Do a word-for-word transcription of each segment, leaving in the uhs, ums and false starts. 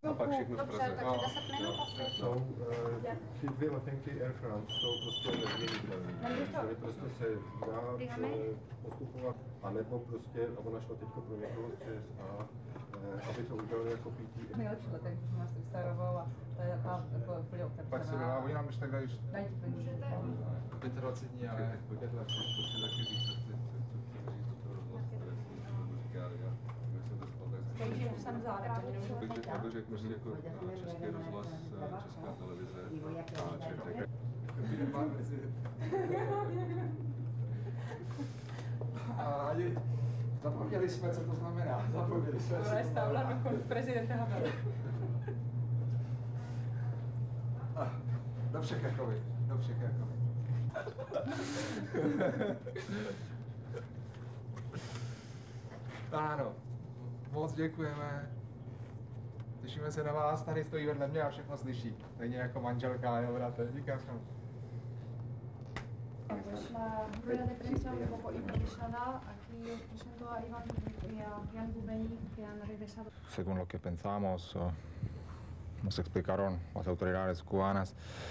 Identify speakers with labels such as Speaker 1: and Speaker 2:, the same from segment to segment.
Speaker 1: A pak všechno v
Speaker 2: Dobře,
Speaker 1: Praze.
Speaker 2: takže deset minut asi.
Speaker 1: Jsou uh, ty dvě letenky Air France jsou prostě nezměnitelné. Čili prostě se dá uh, postupovat, anebo prostě, a ona šla teď pro někoho z ČS A, uh, aby to udělali jako P T M.
Speaker 3: Nejlepší letenky, že nás vystarovala a to je taková jako úplně otevřená.
Speaker 4: Pak se dá, oni nám už tak dají, že
Speaker 3: Dajte peníze.
Speaker 4: dvacet dní, ale jak pojďte to, prostě taky víc, co to rozhlas, jak jsem to spal, tak
Speaker 2: Takže už jsem vzala,
Speaker 4: bych řekl, řekl prostě jako Český rozhlas, Česká televize a ČT. Dobrý pan prezident. A zapomněli jsme, co to znamená. Zapomněli jsme, co to znamená.
Speaker 3: Prezidenta Havela.
Speaker 4: Do všech jakovi, do všech jakovi. Ano, moc děkujeme. Těšíme se na vás, tady stojí vedle mě a všechno slyší. Stejně jako manželka, jo, bratře, díky. Según lo que pensamos, nos explicaron las autoridades cubanas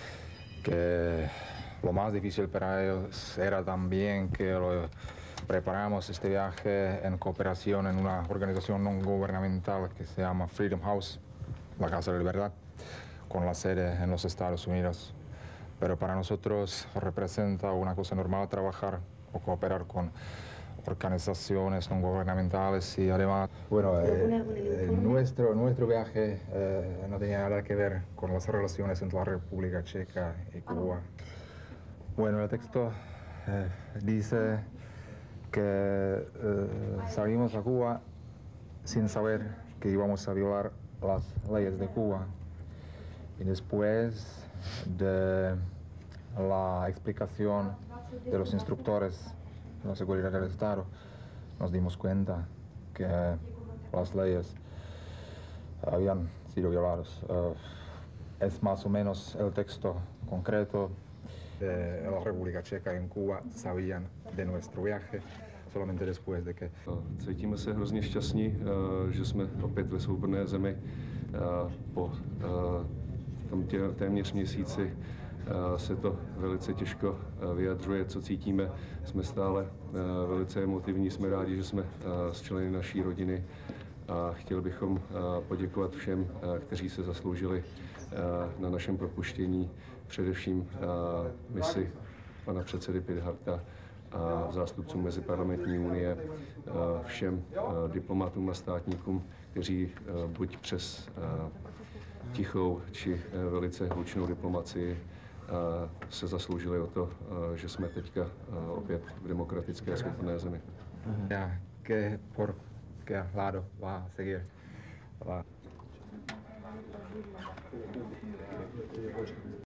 Speaker 4: que lo más difícil para ellos era también que lo preparamos este viaje en cooperación en una organización no gubernamental que se llama Freedom House, la Casa de Libertad, con la sede en los Estados Unidos. Pero para nosotros representa una cosa normal trabajar o cooperar con organizaciones no gubernamentales y además, bueno, eh, nuestro, nuestro viaje eh, no tenía nada que ver con las relaciones entre la República Checa y Cuba. Bueno, el texto eh, dice que eh, salimos a Cuba sin saber que íbamos a violar las leyes de Cuba y después de la explicación de los instructores de la seguridad del Estado, nos dimos cuenta que las leyes habían sido violadas. Uh, es más o menos el texto concreto. De la República Checa en Cuba sabían de nuestro viaje solamente después de que...
Speaker 1: Cítíme se hrozně šťastní, že jsme opět ve svobodné zemi po tom tě, téměř měsíci. Se to velice těžko vyjadřuje, co cítíme. Jsme stále velice emotivní, jsme rádi, že jsme s členy naší rodiny a chtěli bychom poděkovat všem, kteří se zasloužili na našem propuštění, především misi pana předsedy Pidharta a zástupcům Meziparlamentní unie, všem diplomatům a státníkům, kteří buď přes tichou či velice hlučnou diplomacii se zasloužili o to, že jsme teďka opět v demokratické a svobodné zemi.
Speaker 4: Ya, que por qué lado va a seguir. Va.